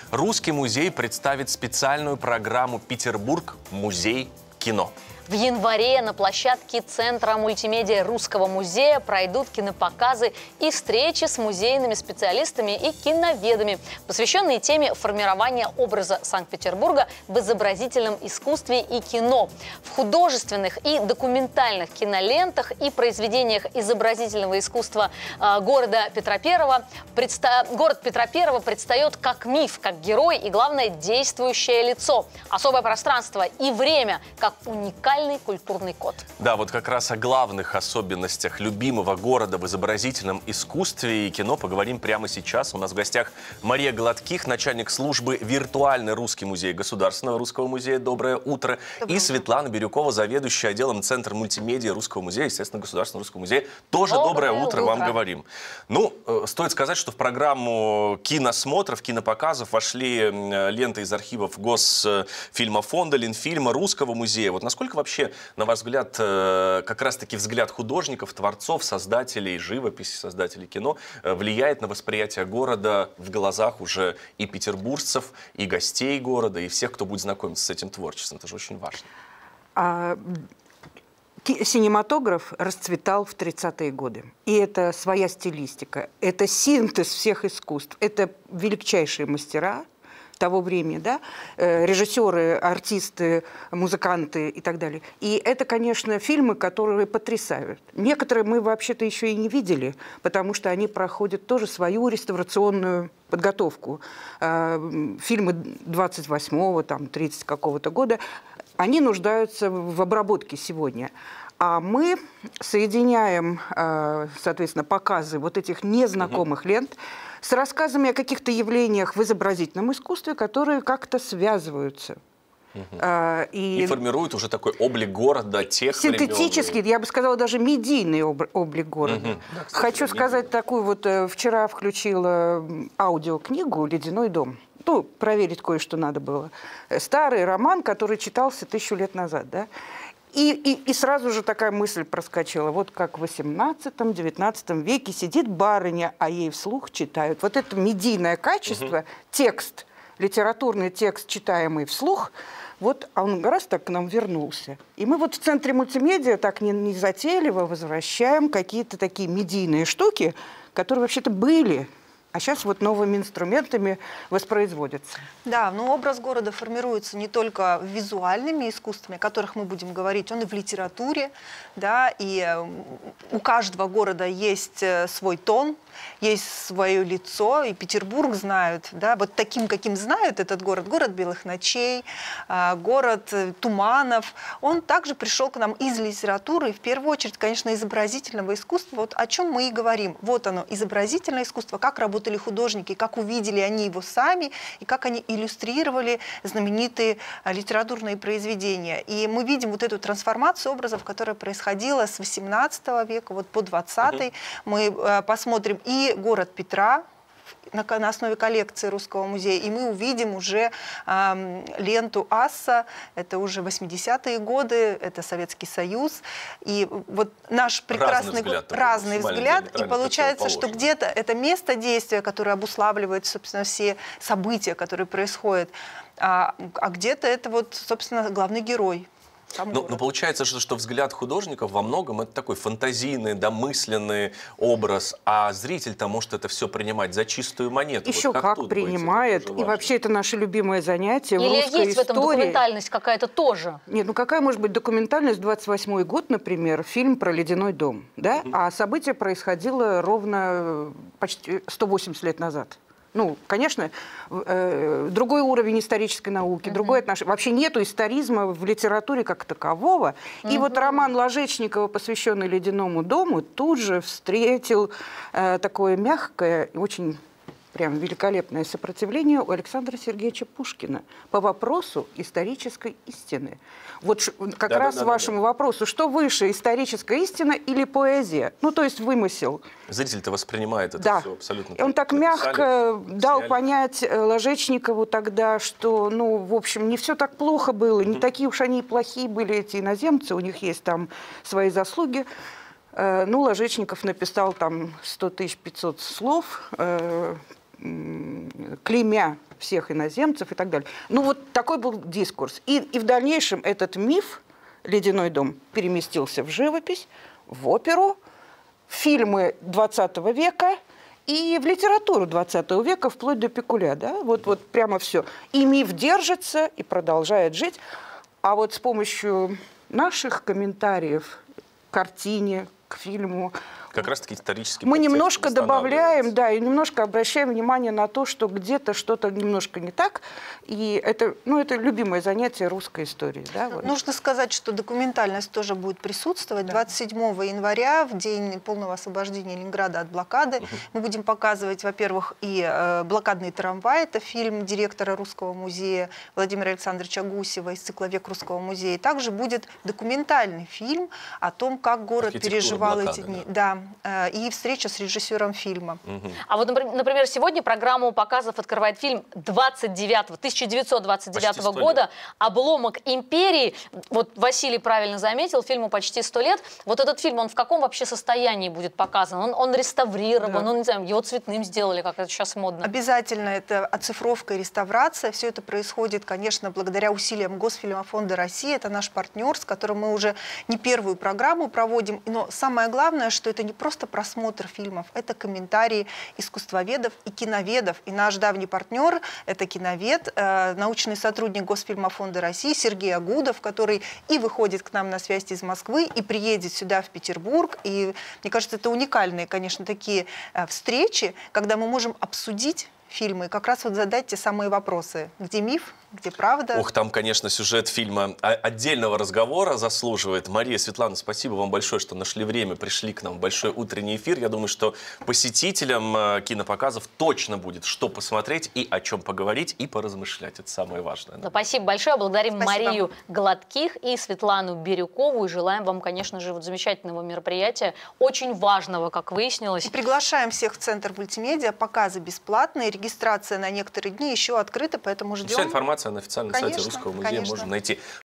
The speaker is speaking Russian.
Русский музей представит специальную программу «Петербург. Музей кино». В январе на площадке Центра мультимедиа Русского музея пройдут кинопоказы и встречи с музейными специалистами и киноведами, посвященные теме формирования образа Санкт-Петербурга в изобразительном искусстве и кино. В художественных и документальных кинолентах и произведениях изобразительного искусства города Петра Первого город Петра Первого предстает как миф, как герой и, главное, действующее лицо. Особое пространство и время как уникальный культурный код. Да, вот как раз о главных особенностях любимого города в изобразительном искусстве и кино поговорим прямо сейчас. У нас в гостях Мария Гладких, начальник службы «Виртуальный русский музей» Государственного русского музея. Доброе утро. И Светлана Бирюкова, заведующая отделом Центра мультимедиа Русского музея, естественно, Государственного русского музея. Тоже доброе утро вам говорим. Ну, стоит сказать, что в программу киносмотров, кинопоказов вошли ленты из архивов Госфильмофонда, Ленфильма, Русского музея. Вот насколько вообще, на ваш взгляд, как раз-таки взгляд художников, творцов, создателей живописи, создателей кино влияет на восприятие города в глазах уже и петербуржцев, и гостей города, и всех, кто будет знакомиться с этим творчеством? Это же очень важно. Синематограф расцветал в 30-е годы. И это своя стилистика, это синтез всех искусств, это величайшие мастера того времени, да, режиссеры, артисты, музыканты и так далее. И это, конечно, фильмы, которые потрясают. Некоторые мы вообще-то еще и не видели, потому что они проходят тоже свою реставрационную подготовку. Фильмы 28-го, там, 30 какого-то года, они нуждаются в обработке сегодня. А мы соединяем, соответственно, показы вот этих незнакомых лент с рассказами о каких-то явлениях в изобразительном искусстве, которые как-то связываются. И формируют уже такой облик города тех синтетический, я бы сказала, даже медийный облик города. Да, кстати, хочу сказать такую вот, вчера включила аудиокнигу «Ледяной дом». Ну, проверить кое-что надо было. Старый роман, который читался 1000 лет назад, да? И сразу же такая мысль проскочила. Вот как в 18-19 веке сидит барыня, а ей вслух читают. Вот это медийное качество, текст, литературный текст, читаемый вслух, вот он раз так к нам вернулся. И мы вот в Центре мультимедиа так незатейливо возвращаем какие-то такие медийные штуки, которые вообще-то были, а сейчас вот новыми инструментами воспроизводятся. Да, но образ города формируется не только визуальными искусствами, о которых мы будем говорить, он и в литературе, да, и у каждого города есть свой тон, есть свое лицо, и Петербург знают, да, вот таким, каким знают этот город, город белых ночей, город туманов, он также пришел к нам из литературы, и в первую очередь, конечно, изобразительного искусства, вот о чем мы и говорим. Вот оно, изобразительное искусство, как работали художники, как увидели они его сами, и как они иллюстрировали знаменитые литературные произведения. И мы видим вот эту трансформацию образов, которая происходила с 18 века вот по 20-й. Мы посмотрим и город Петра на основе коллекции Русского музея, и мы увидим уже ленту Асса, это уже 80-е годы, это Советский Союз, и вот наш прекрасный разный взгляд, и получается, что где-то это место действия, которое обуславливает, собственно, все события, которые происходят, а где-то это вот, собственно, главный герой. Но получается, что взгляд художников во многом это такой фантазийный, домысленный образ, а зритель-то может это все принимать за чистую монету. Еще вот как принимает, и вообще это наше любимое занятие. Или есть в этом документальность какая-то тоже? Нет, ну какая может быть документальность? 28-й год, например, фильм про «Ледяной дом», да? А событие происходило ровно почти 180 лет назад. Ну, конечно, другой уровень исторической науки, другое отношение. Вообще нету историзма в литературе как такового. И вот роман Ложечникова, посвященный «Ледяному дому», тут же встретил такое мягкое и очень прям великолепное сопротивление у Александра Сергеевича Пушкина по вопросу исторической истины. Вот как раз вашему вопросу, что выше, историческая истина или поэзия? Ну, то есть вымысел. Зритель-то воспринимает это все абсолютно. И он так мягко дал понять Ложечникову тогда, что, ну, в общем, не все так плохо было, не такие уж они и плохие были, эти иноземцы, у них есть там свои заслуги. Ну, Ложечников написал там 100 500 слов, клеймя всех иноземцев и так далее. Ну вот такой был дискурс. И в дальнейшем этот миф «Ледяной дом» переместился в живопись, в оперу, в фильмы 20 века и в литературу 20 века, вплоть до Пикуля. Да? Вот прямо все. И миф держится и продолжает жить. А вот с помощью наших комментариев к картине, к фильму, как раз-таки исторический мы процесс немножко добавляем, восстанавливается. да, и немножко обращаем внимание на то, что где-то что-то немножко не так. И это, ну, это любимое занятие русской истории. Да, вот. Нужно сказать, что документальность тоже будет присутствовать. Да. 27 января, в день полного освобождения Ленинграда от блокады, мы будем показывать, во-первых, и «Блокадный трамвай». Это фильм директора Русского музея Владимира Александровича Гусева из цикла «Век Русского музея». Также будет документальный фильм о том, как город переживал блокады, эти дни. да. Да, и встреча с режиссером фильма. А вот, например, сегодня программу показов открывает фильм 1929 года «Обломок империи». Вот Василий правильно заметил, фильму почти 100 лет. Вот этот фильм, он в каком вообще состоянии будет показан? Он реставрирован, Да. он, не знаю, его цветным сделали, как это сейчас модно. Обязательно это оцифровка и реставрация. Все это происходит, конечно, благодаря усилиям Госфильмофонда России. Это наш партнер, с которым мы уже не первую программу проводим. Но самое главное, что это не просто просмотр фильмов, это комментарии искусствоведов и киноведов. И наш давний партнер – это киновед, научный сотрудник Госфильмофонда России Сергей Агудов, который и выходит к нам на связь из Москвы, и приедет сюда, в Петербург. И мне кажется, это уникальные, конечно, такие встречи, когда мы можем обсудить фильмы и как раз вот задать те самые вопросы. Где миф, где правда? Ох, там, конечно, сюжет фильма отдельного разговора заслуживает. Мария, Светлана, спасибо вам большое, что нашли время, пришли к нам в большой утренний эфир. Я думаю, что посетителям кинопоказов точно будет что посмотреть и о чем поговорить и поразмышлять. Это самое важное. Да, спасибо большое. Благодарим Спасибо. Марию Гладких и Светлану Бирюкову. И желаем вам, конечно же, вот замечательного мероприятия, очень важного, как выяснилось. И приглашаем всех в Центр мультимедиа. Показы бесплатные. Регистрация на некоторые дни еще открыта, поэтому ждем. Вся информация на официальном сайте Конечно, Русского музея конечно. можно найти.